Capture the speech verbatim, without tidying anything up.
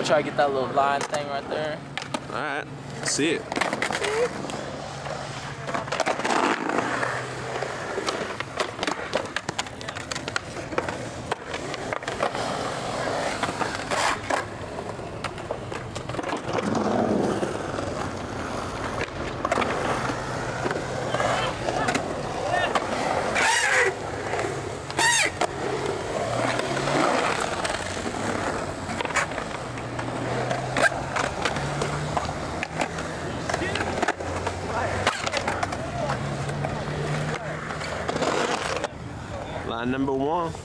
gonna try to get that little line thing right there. All right, see it. Line number one.